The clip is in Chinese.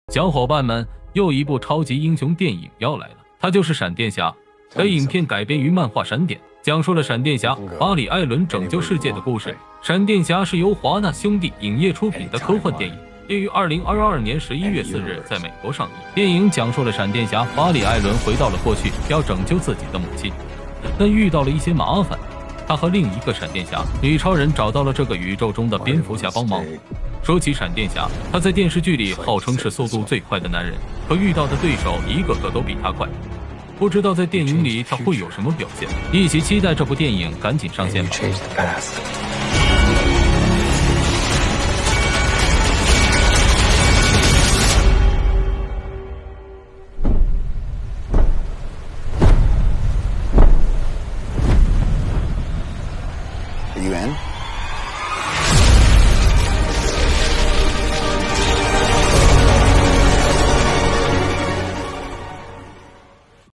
小伙伴们，又一部超级英雄电影要来了，它就是闪电侠。该影片改编于漫画《闪电》，讲述了闪电侠巴里·艾伦拯救世界的故事。闪电侠是由华纳兄弟影业出品的科幻电影，并于2022年11月4日在美国上映。电影讲述了闪电侠巴里·艾伦回到了过去，要拯救自己的母亲，但遇到了一些麻烦。他和另一个闪电侠女超人找到了这个宇宙中的蝙蝠侠帮忙。说起闪电侠，他在电视剧里号称是速度最快的男人，可遇到的对手一个个都比他快。不知道在电影里他会有什么表现？一起期待这部电影赶紧上线吧。